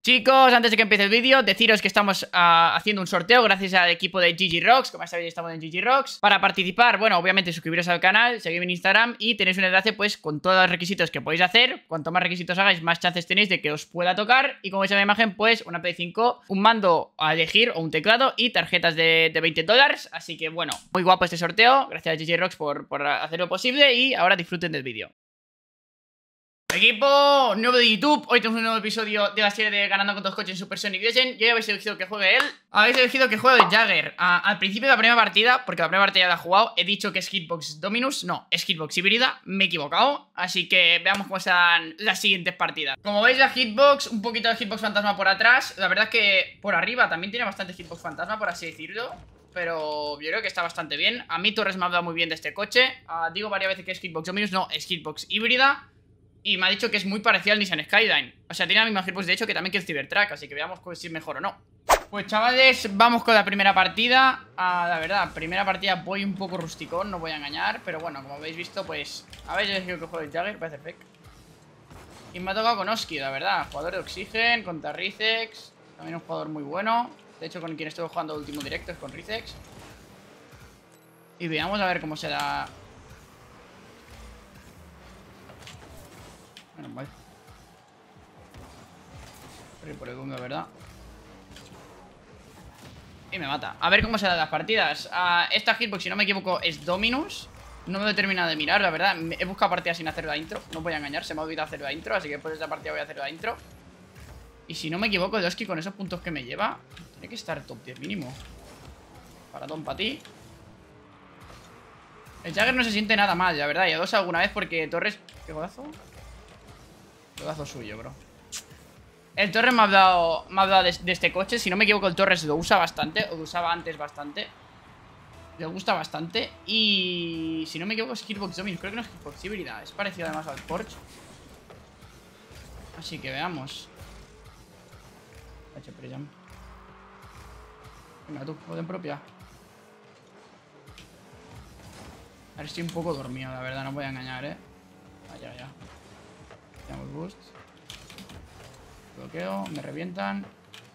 Chicos, antes de que empiece el vídeo, deciros que estamos haciendo un sorteo gracias al equipo de GG Rocks. Como ya sabéis, estamos en GG Rocks. Para participar, bueno, obviamente suscribiros al canal, seguidme en Instagram y tenéis un enlace pues con todos los requisitos que podéis hacer. Cuanto más requisitos hagáis, más chances tenéis de que os pueda tocar. Y como veis en la imagen, pues una Play 5, un mando a elegir o un teclado y tarjetas de $20. Así que bueno, muy guapo este sorteo. Gracias a GG Rocks por hacerlo posible y ahora disfruten del vídeo. Equipo nuevo de YouTube, hoy tenemos un nuevo episodio de la serie de Ganando con Todos Coches en Super Sonic Legend. Yo ya habéis elegido que juegue él. Habéis elegido que juegue Jagger. Al principio de la primera partida, porque la primera partida ya la he jugado, he dicho que es Hitbox Dominus. No, es Hitbox híbrida, me he equivocado. Así que veamos cómo serán las siguientes partidas. Como veis, la Hitbox, un poquito de Hitbox Fantasma por atrás. La verdad es que por arriba también tiene bastante Hitbox Fantasma, por así decirlo. Pero yo creo que está bastante bien. A mí Torres me ha hablado muy bien de este coche. Digo varias veces que es Hitbox Dominus, no, es Hitbox híbrida. Y me ha dicho que es muy parecido al Nissan Skyline. O sea, tiene la misma hitbox de hecho que también que el Cybertruck. Así que veamos si es mejor o no. Pues chavales, vamos con la primera partida. La verdad, primera partida voy un poco rusticón, no voy a engañar. Pero bueno, como habéis visto, pues habéis elegido que juegue el Jagger, parece fake. Y me ha tocado con Oski, la verdad. Jugador de Oxygen, contra Rizex. También un jugador muy bueno. De hecho, con quien estuve jugando el último directo es con Rizex. Y veamos a ver cómo se da. Menos mal. Por el boom, la verdad. Y me mata. A ver cómo se dan las partidas. Esta hitbox, si no me equivoco, es Dominus. No me lo he terminado de mirar, la verdad. He buscado partidas sin hacer la intro. No voy a engañar, se me ha olvidado hacer la intro. Así que después de esta partida voy a hacer la intro. Y si no me equivoco, el Oski con esos puntos que me lleva tiene que estar top 10 mínimo. Paradón para ti. El Jagger no se siente nada mal, la verdad. Y a dos alguna vez porque Torres... ¿Qué godazo? Godazo suyo, bro. El Torres me ha hablado de este coche. Si no me equivoco, el Torres lo usa bastante. O lo usaba antes bastante. Le gusta bastante. Y si no me equivoco es Hitbox Dominus. Creo que no es Hitbox híbrida. Es parecido además al Porsche. Así que veamos. Venga tú, orden propia. A ver, estoy un poco dormido, la verdad. No voy a engañar, ya. Damos boost. Bloqueo, me revientan.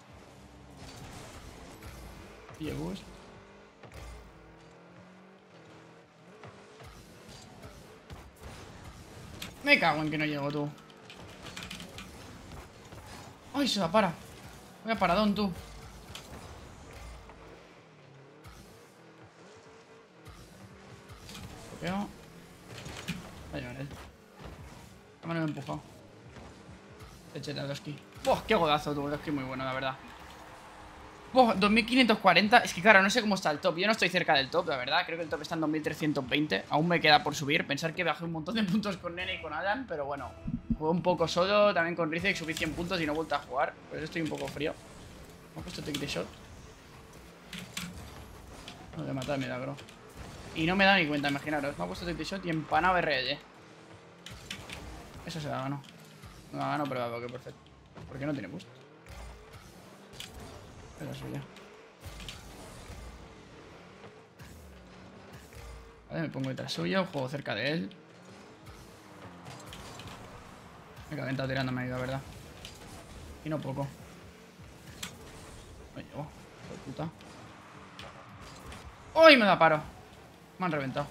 Y el boost. Me cago en que no llego, tú. ¡Ay, se la para! Voy a paradón, tú. Bloqueo. Voy a llevar él. La mano me he empujado. Echete al Oski. ¡Buah! ¡Qué godazo, tú! El Oski muy bueno, la verdad. ¡Buah! 2540. Es que claro, no sé cómo está el top. Yo no estoy cerca del top, la verdad. Creo que el top está en 2320. Aún me queda por subir. Pensar que bajé un montón de puntos con Nene y con Adam. Pero bueno, jugué un poco solo. También con Rizex subí 100 puntos y no he vuelto a jugar. Por eso estoy un poco frío. Me he puesto take the shot. No voy a matar, milagro. Y no me da ni cuenta, imaginaros. Me ha puesto take the shot y empanado RL. Eso se la ganó. No la ganó, pero la bloqueo perfecto. ¿Por qué no tiene boost? Es la suya. Vale, me pongo detrás suyo, juego cerca de él. Me he calentado tirándome ahí, la verdad. Y no poco. Me llevo, hijo de puta. ¡Uy! Me da paro. Me han reventado.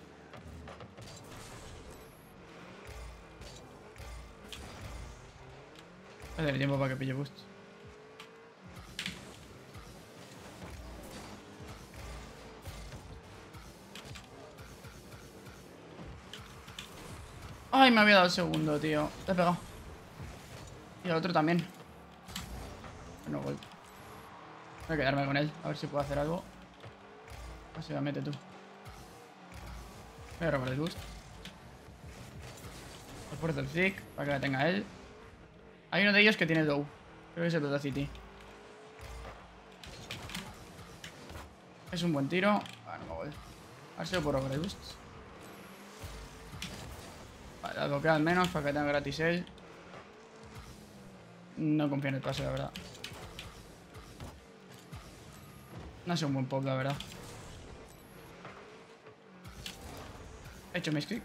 Voy a tener tiempo para que pille boost. Ay, me había dado el segundo, tío. Te he pegado. Y el otro también. No, voy a quedarme con él. A ver si puedo hacer algo. Así la mete tú. Voy a robar el boost. Refuerzo el Zik para que la tenga él. Hay uno de ellos que tiene low. Creo que es el Audacity. Es un buen tiro. No me voy. A ver si lo puedo robar el boost. Vale, la bloquea al menos para que tenga gratis él. No confío en el pase, la verdad. No ha sido un buen pop, la verdad. He hecho misclick.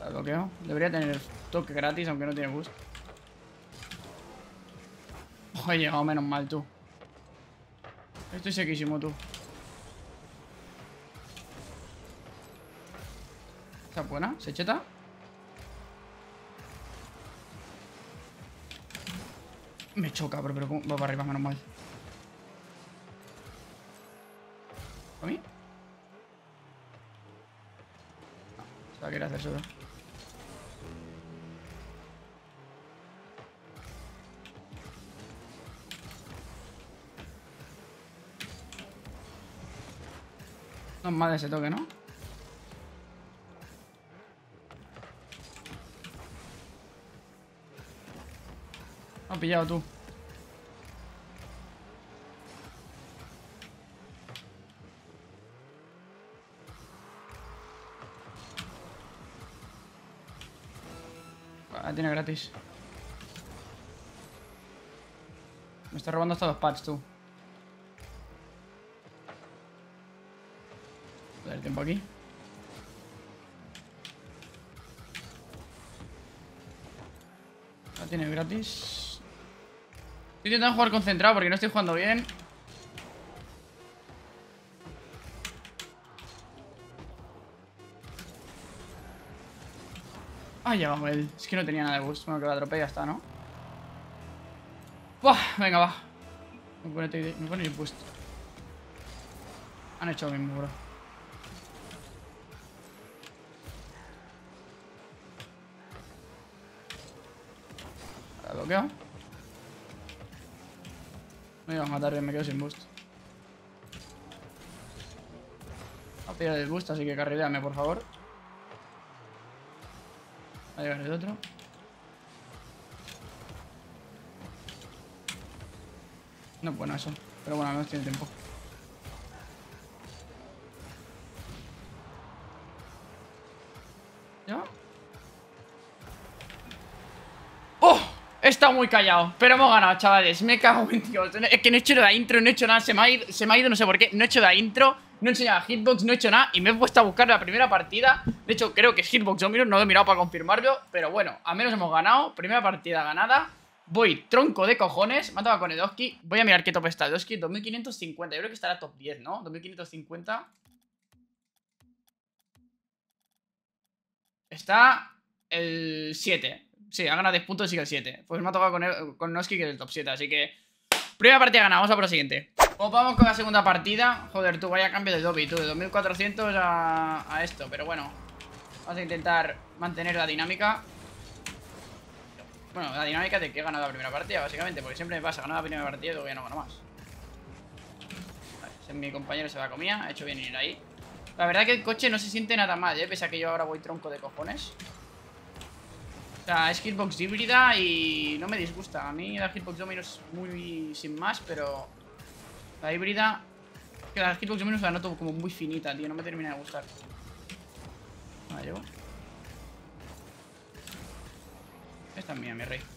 Lo bloqueo. Debería tener toque gratis, aunque no tiene boost. Ojo, he llegado menos mal, tú. Estoy sequísimo, tú. ¿Está buena? ¿Se cheta? Me choca, pero va para arriba, menos mal. ¿A mí? No, se va a querer hacer solo. No es mal ese toque, ¿no? Me has pillado tú. La tiene gratis. Me está robando hasta 2 pads, tú. Voy a dar tiempo aquí. La tiene gratis. Estoy intentando jugar concentrado porque no estoy jugando bien. Ah, llegamos él. Es que no tenía nada de boost. Bueno, que la atropella ya está, ¿no? ¡Buah! Venga, va. Me pone el boost. Han hecho lo mismo, bro. La bloqueo. No me iba a matar, me quedo sin boost. Va a pillar el boost, así que carrileame, por favor. Va a llegar el otro. No es bueno eso. Pero bueno, al menos tiene tiempo. ¿Ya? ¡Oh! He estado muy callado, pero hemos ganado, chavales. Me cago en Dios. Es que no he hecho la intro, no he hecho nada. Se me ha ido, no sé por qué. No he hecho la intro, no he enseñado a Hitbox, no he hecho nada. Y me he puesto a buscar la primera partida. De hecho, creo que es Hitbox Dominus. No lo he mirado para confirmarlo. Pero bueno, al menos hemos ganado. Primera partida ganada. Voy tronco de cojones. Me ha tocado con Edoski. Voy a mirar qué top está Edoski. 2550. Yo creo que estará top 10, ¿no? 2550. Está el 7. Sí, ha ganado 10 puntos y sigue el 7. Pues me ha tocado con Noski, que es el top 7. Así que primera partida ganada, vamos a por la siguiente. Pues vamos con la segunda partida. Joder, tú, vaya cambio de lobby, tú. De 2400 a esto, pero bueno. Vamos a intentar mantener la dinámica. Bueno, la dinámica de que he ganado la primera partida, básicamente. Porque siempre me pasa, ganar la primera partida y luego ya no gano más. Vale, mi compañero se va a comida. Ha hecho bien ir ahí. La verdad que el coche no se siente nada mal, pese a que yo ahora voy tronco de cojones. O sea, es Hitbox híbrida y no me disgusta. A mí la Hitbox Dominus es muy sin más, pero la híbrida... Que la Hitbox Dominus la noto como muy finita, tío. No me termina de gustar. La llevo. Esta es mía, mi rey.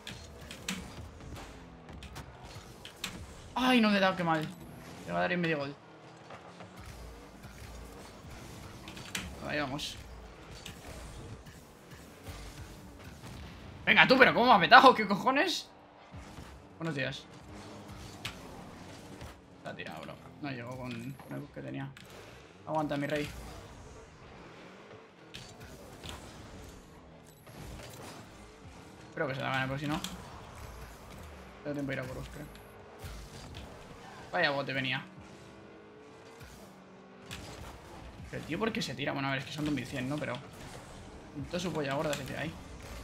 Ay, no le he dado, qué mal. Le va a dar en medio gol. Ahí vamos. Venga tú, pero ¿cómo me ha petado? ¿Qué cojones? Buenos días. Se ha tirado, bro. No llegó con el bus que tenía. Aguanta, mi rey. Espero que se la gane, pero si no tengo tiempo de ir a por bus, creo. Vaya bote venía. El tío, ¿por qué se tira? Bueno, a ver, es que son 2100, ¿no? Pero toda su polla gorda se tira ahí.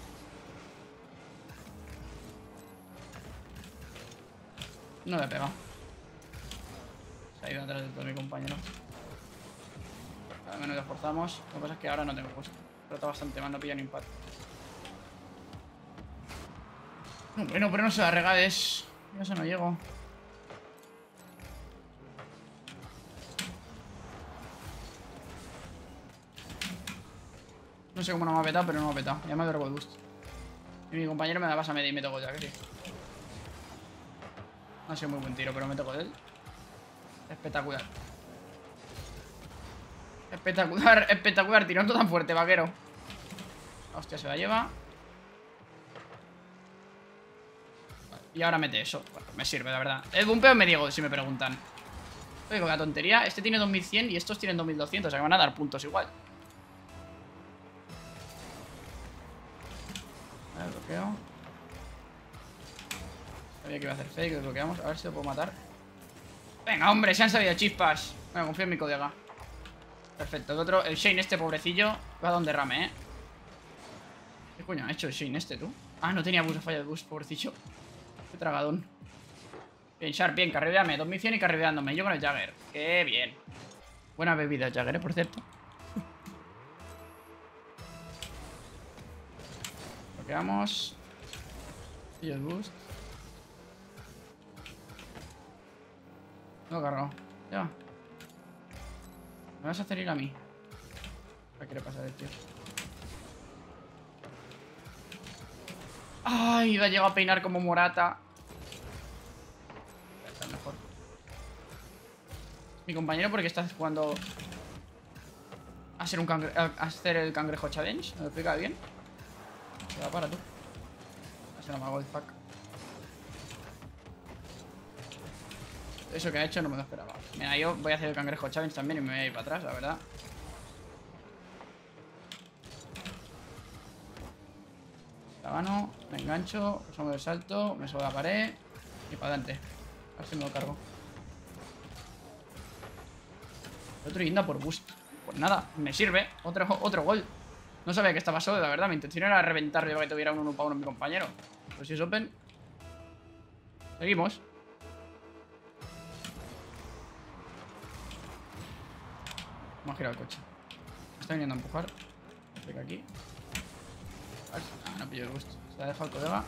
No le he pegado. Se ha ido atrás de todo mi compañero. Al menos le forzamos. Lo que pasa es que ahora no tengo puesto. Pero está bastante mal, no pilla ni impacto. No, bueno, pero no se la regales. Yo eso no llego. No sé cómo no me ha petado, pero no me ha petado. Ya me ha dado el boost. Y mi compañero me da pasa media y me toco ya, que sí. No ha sido muy buen tiro, pero me toco de él. Espectacular. Espectacular, espectacular. Tirando tan fuerte, vaquero. Hostia, se la lleva. Y ahora mete eso. Bueno, me sirve, la verdad. El bumpeo me digo, si me preguntan. Oye, con la tontería, este tiene 2100 y estos tienen 2200, o sea que van a dar puntos igual. A ver, bloqueo. Sabía que iba a hacer fake, lo bloqueamos. A ver si lo puedo matar. Venga, hombre, se han salido chispas. Bueno, confío en mi colega. Perfecto, el otro, el Shane este pobrecillo va a un derrame, ¿Qué coño ha hecho el Shane este, tú? Ah, no tenía boost, ha fallado el boost, pobrecillo. Qué tragadón. Bien, Sharp, bien, carrileame, 2100 y carrileándome. Yo con el Jagger, qué bien. Buena bebida Jagger, por cierto. Bloqueamos. Y el boost. No lo he cargado, ya. Me vas a hacer ir a mí. ¿Qué quiere pasar el tío? Ay, la llego a peinar como Morata. Está mejor. Mi compañero, porque está jugando a ser a hacer el cangrejo challenge. ¿Me lo explica bien? Se va para tú. Se no me hago el fuck. Eso que ha hecho no me lo esperaba. Mira, yo voy a hacer el cangrejo challenge también y me voy a ir para atrás, la verdad. La gano, me engancho, usamos el salto, me subo a la pared y para adelante. A ver si me lo cargo. El otro yendo por boost. Pues nada, me sirve. Otro gol. No sabía que estaba solo, la verdad. Mi intención era reventarle para que tuviera un 1 para 1 mi compañero. Pues si es open. Seguimos. Vamos a girar el coche. Me está viniendo a empujar. Explica aquí. Ah, no pillo el boost. Se ha dejado el colega.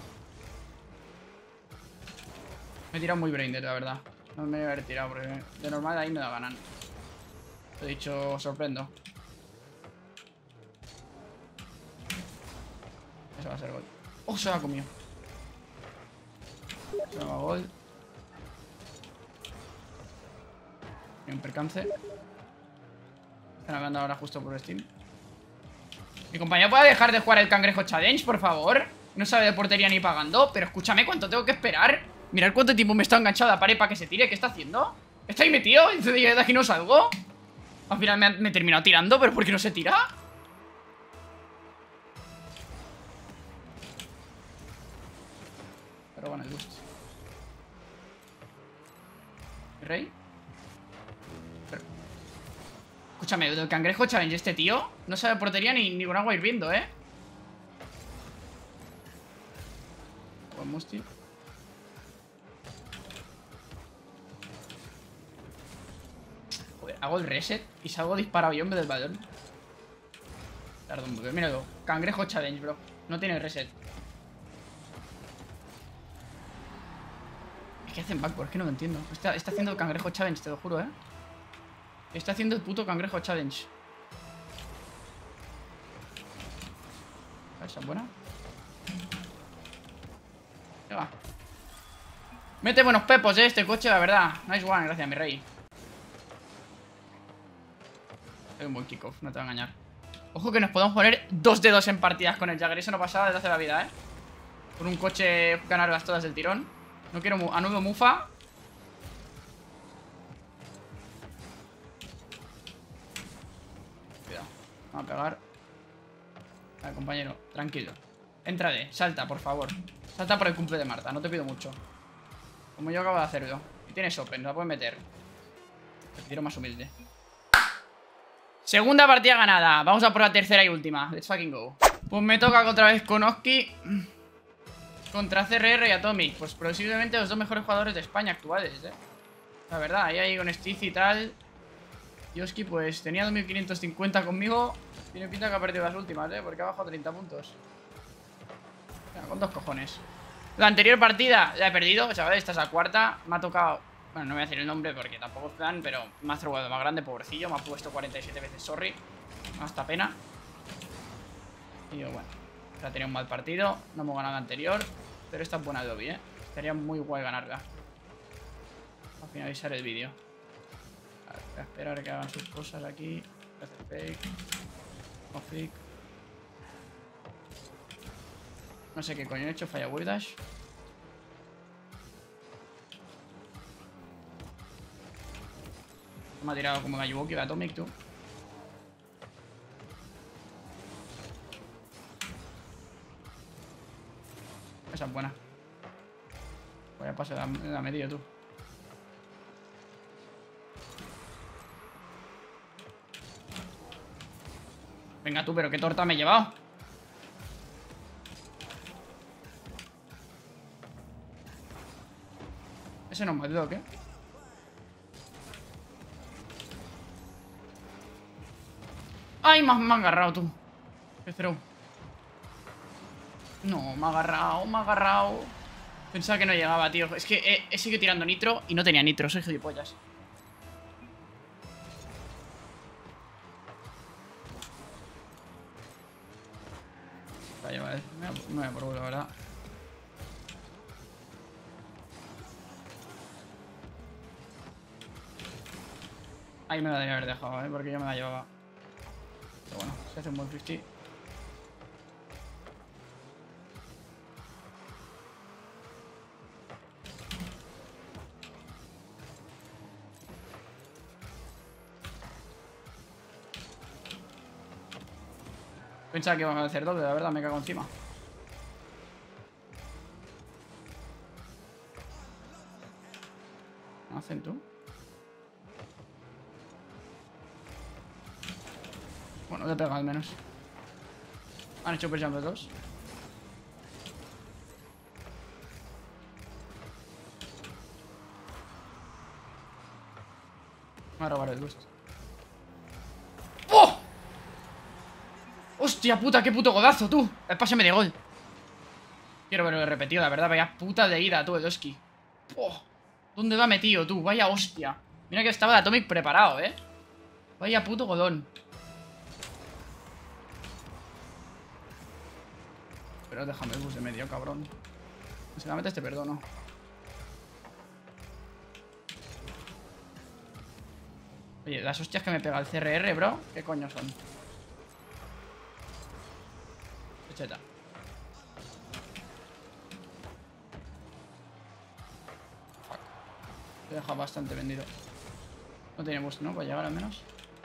Me he tirado muy braindead, la verdad. No me voy a haber tirado porque de normal ahí me da ganan. Te he dicho, sorprendo. Eso va a ser gol. ¡Oh, se lo ha comido! Se va a gol. Hay un percance. Están hablando ahora justo por Steam. Mi compañero puede dejar de jugar el cangrejo challenge, por favor. No sabe de portería ni pagando. Pero escúchame, ¿cuánto tengo que esperar? Mirad cuánto tiempo me está enganchado a la pared para que se tire. ¿Qué está haciendo? ¿Está ahí metido? ¿Y de aquí no salgo? Al final me he terminado tirando, pero ¿por qué no se tira? Pero bueno, el boost. ¿Rey? Pero... Escúchame, el cangrejo challenge este tío no sabe portería ni con agua hirviendo, Buen musti. Joder, hago el reset y salgo disparado yo en vez del balón. Perdón, míralo. Cangrejo challenge, bro. No tiene reset. Es que hacen backboard, es que no lo entiendo. Está haciendo el cangrejo challenge, te lo juro, Está haciendo el puto cangrejo challenge. ¿Esa es buena? Venga. Mete buenos pepos, este coche, la verdad. Nice one, gracias, mi rey. Es un buen kickoff, no te voy a engañar. Ojo que nos podemos poner 2 de 2 en partidas con el Jagger. Eso no pasaba desde hace la vida, Con un coche ganarlas todas del tirón. No quiero anudo mufa. Cuidado. Vamos a pegar. A ver, compañero, tranquilo. Entrale, salta, por favor. Salta por el cumple de Marta, no te pido mucho. Como yo acabo de hacerlo. Y tienes open, la puedes meter. Te tiro más humilde. Segunda partida ganada. Vamos a por la tercera y última. Let's fucking go. Pues me toca otra vez con Oski contra CRR y Atomic. Pues posiblemente los dos mejores jugadores de España actuales, La verdad, ahí con Stiz y tal. Y Oski pues tenía 2550 conmigo. Tiene pinta que ha perdido las últimas, porque ha bajado 30 puntos. Venga, con 2 cojones. La anterior partida la he perdido, chavales. Esta es la cuarta. Me ha tocado... Bueno, no voy a decir el nombre porque tampoco es plan, pero me ha throwado más grande, pobrecillo. Me ha puesto 47 veces, sorry. Hasta pena. Y yo, bueno, ya tenía un mal partido. No hemos ganado la anterior. Pero esta es buena lobby, Estaría muy guay ganarla. A finalizar el vídeo. A ver, voy a esperar a que hagan sus cosas aquí. Hacer fake. No fake. No sé qué coño he hecho, falla Wave Dash. Me ha tirado como Galluboki de Atomic, tú. Esa es buena. Vaya pase la medio, tú. Venga tú, pero qué torta me he llevado. Ese no me ayuda, ¿o qué? ¡Ay! Me ha agarrado, tú. Qué throw. No, me ha agarrado, me ha agarrado. Pensaba que no llegaba, tío. Es que he seguido tirando nitro y no tenía nitro. Soy gilipollas. Vaya, vale. Me voy a por culo, la verdad. Ahí me la debería haber dejado, porque yo me la llevaba. Pero bueno, se hace un buen 50. Pensaba que iban a hacer doble, la verdad, me cago encima. ¿Qué hacen tú? Bueno, te pega al menos. Han hecho presión los dos. Me va a robar el boost. ¡Oh! ¡Hostia puta! ¡Qué puto godazo, tú! El pase me de gol. Quiero verlo repetido, la verdad. Vaya puta de ida, tú, el Oski. ¡Oh! ¿Dónde lo ha metido, tú? Vaya hostia. Mira que estaba el Atomic preparado, Vaya puto godón. Pero déjame el bus de medio, cabrón. Si la metes te perdono. Oye, las hostias que me pega el CRR, bro. ¿Qué coño son? Cheta. Fuck. Te he dejado bastante vendido. No tiene boost, ¿no? Para llegar al menos.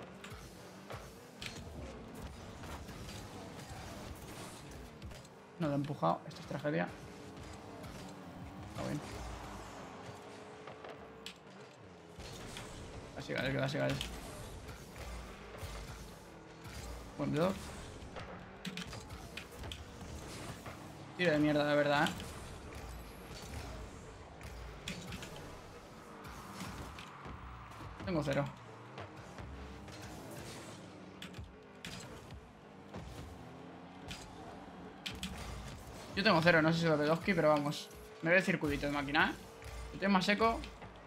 No lo he empujado. Esto es tragedia. Está bien. Casi gales, casi gales. Buen block. Tiro de mierda, la verdad, Tengo 0. Yo tengo 0, no sé si lo de Doski, pero vamos. Me ve el circulito de máquina, Si estoy más seco.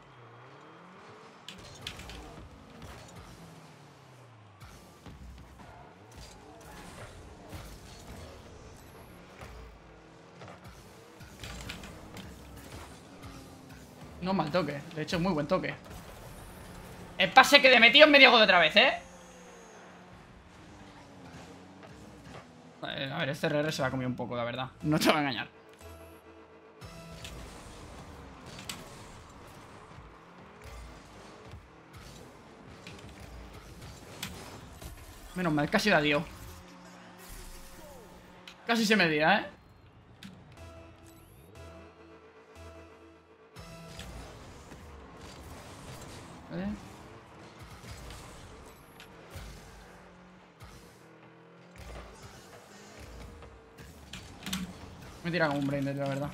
No mal toque, de hecho muy buen toque. El pase que le metió en medio gol otra vez, A ver, este CRR se va a comer un poco, la verdad. No te voy a engañar. Menos mal, casi la dio. Casi se me dio, Vale. Me tira como un brain dead, la verdad.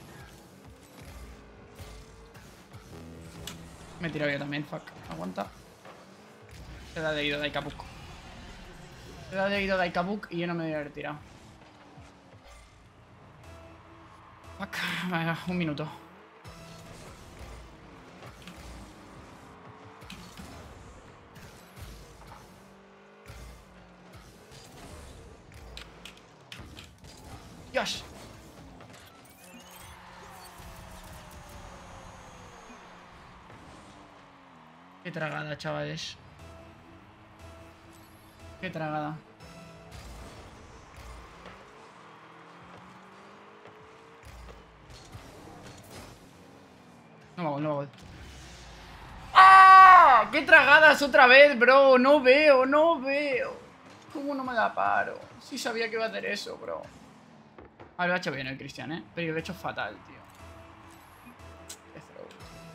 Me he tirado yo también, fuck. Aguanta. Se da de ido Daikabuk. Se da de ido Daikabuk y yo no me voy a haber tirado. Fuck. Vaya, un minuto. Dios. Qué tragada, chavales. Qué tragada. No va gol, no va gol. ¡Ah! ¡Qué tragadas otra vez, bro! No veo, no veo. ¿Cómo no me da paro? Sí sabía que iba a hacer eso, bro. A ver, lo ha hecho bien el Cristian, ¿eh? Pero lo he hecho fatal, tío. Qué throw.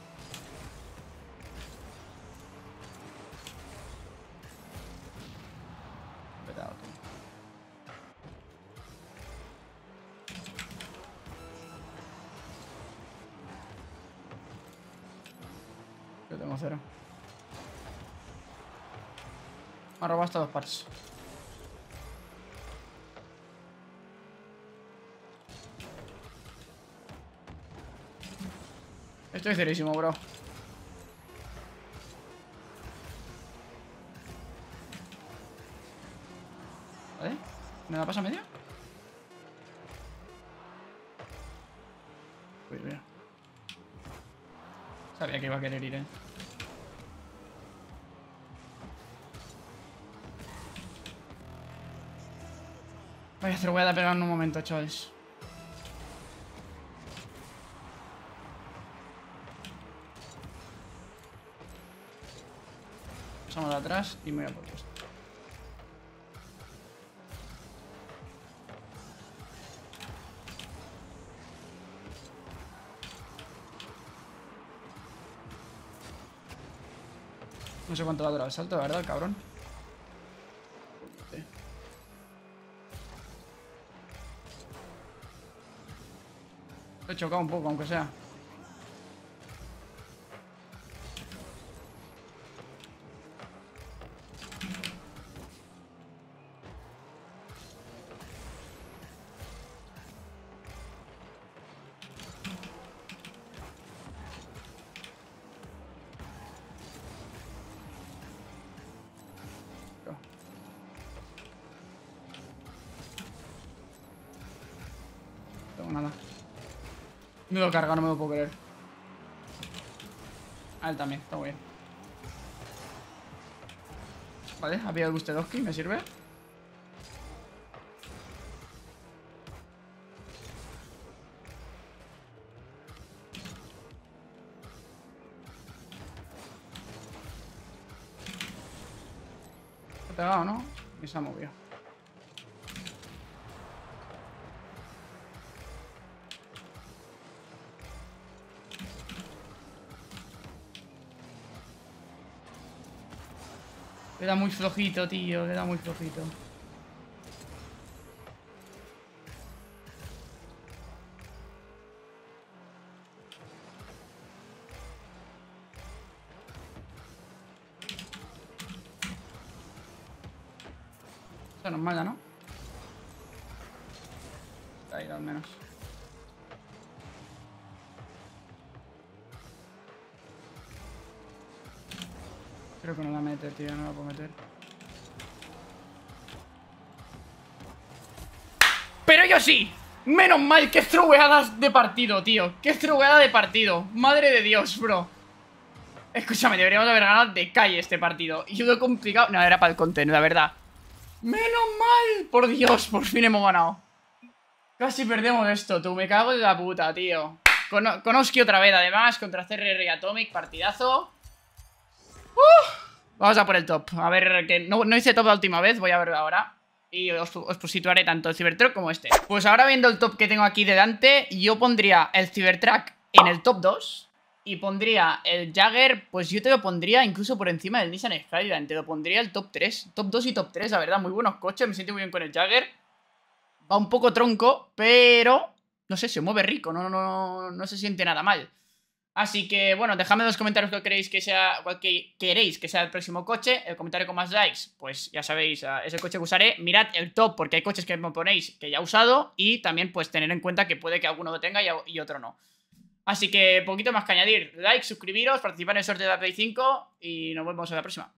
Petado, tío. Yo tengo 0. Me ha robado hasta 2 pares. Estoy cerísimo, bro. ¿Vale? ¿Me la pasa a medio? Uy, mira. Sabía que iba a querer ir, eh. Vaya, se lo voy a pegar en un momento, chavales. Pasamos de atrás y me voy a por esto. No sé cuánto va a durar el salto, de verdad, cabrón. Sí. Lo he chocado un poco, aunque sea. Nada. Me lo carga, no me lo puedo creer. A él también, está muy bien. Vale, ha pillado el Gustedowski, me sirve. Se ha pegado, ¿no? Y se ha movido. Queda muy flojito, tío. Queda muy flojito. Eso no es mala, ¿no? Ahí, al menos. Creo que no la mete, tío. No la puedo meter. ¡Pero yo sí! ¡Menos mal! ¡Qué throweadas de partido, tío! ¡Qué throwada de partido! ¡Madre de Dios, bro! Escúchame, deberíamos haber ganado de calle este partido. Y lo complicado... No, era para el contenido, la verdad. ¡Menos mal! Por Dios, por fin hemos ganado. Casi perdemos esto, tú. Me cago en la puta, tío. Con Oski otra vez, además. Contra CRR y Atomic. Partidazo. Vamos a por el top. A ver, que no hice top la última vez. Voy a verlo ahora. Y os situaré tanto el Cybertruck como este. Pues ahora viendo el top que tengo aquí delante, yo pondría el Cybertruck en el top 2. Y pondría el Jagger, pues yo te lo pondría incluso por encima del Nissan Skyline. Te lo pondría el top 3. Top 2 y top 3, la verdad. Muy buenos coches. Me siento muy bien con el Jagger. Va un poco tronco, pero... no sé, se mueve rico. No se siente nada mal. Así que, bueno, dejadme en los comentarios cuál queréis que sea el próximo coche. El comentario con más likes, pues ya sabéis, ese coche que usaré. Mirad el top, porque hay coches que me ponéis que ya he usado. Y también, pues, tener en cuenta que puede que alguno lo tenga y otro no. Así que, poquito más que añadir. Like, suscribiros, participar en el sorteo de la Play 5 y nos vemos en la próxima.